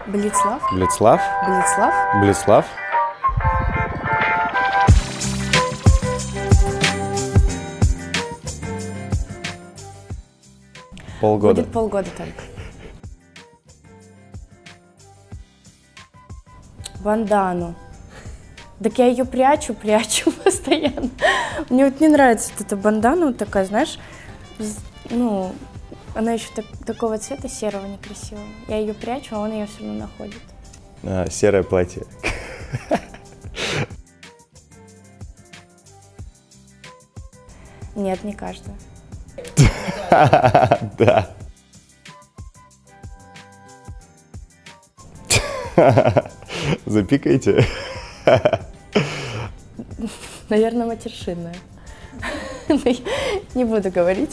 Блицлав? Блицлав? Блицлав? Блицлав? Полгода. Будет полгода только. Бандану. Так я ее прячу постоянно. Мне вот не нравится вот эта бандана, вот такая, знаешь, ну, она еще такого цвета серого некрасивого. Я ее прячу, а он ее все равно находит. Серое платье. Нет, не каждая. Да. Запикайте. Наверное, матершинная. Не буду говорить.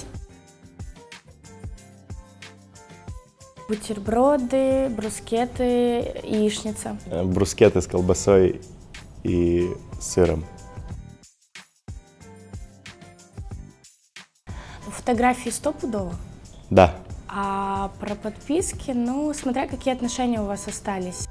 Бутерброды, брускеты, яичница. Брускеты с колбасой и сыром. Фотографии стопудово. Да. А про подписки, ну, смотря какие отношения у вас остались.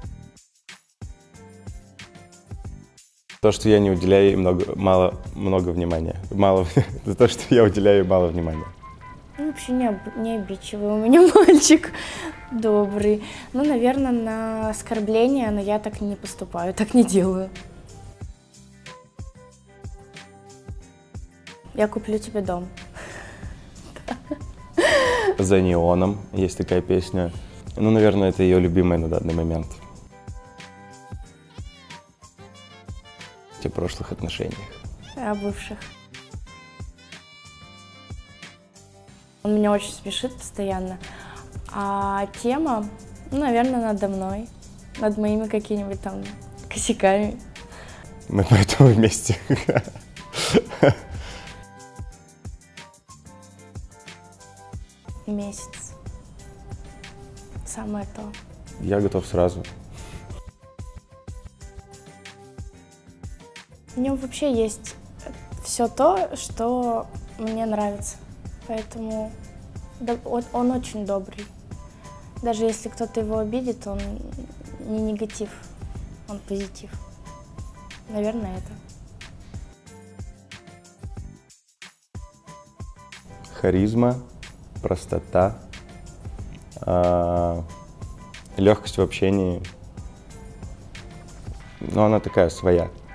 То, что я не уделяю ей много внимания. За то, что я уделяю ей мало внимания. Ну, вообще не обидчивый у меня мальчик, добрый. Ну, наверное, на оскорбление, но я так не поступаю, так не делаю. Я куплю тебе дом. «За неоном» есть такая песня. Ну, наверное, это ее любимая на данный момент. В прошлых отношениях. О бывших. Он меня очень смешит постоянно. А тема, ну, наверное, надо мной. Над моими какими-нибудь там косяками. Мы поэтому вместе. Месяц. Самое то. Я готов сразу. В нем вообще есть все то, что мне нравится. Поэтому он очень добрый. Даже если кто-то его обидит, он не негатив, он позитив. Наверное, это. Харизма, простота, легкость в общении. Но она такая своя.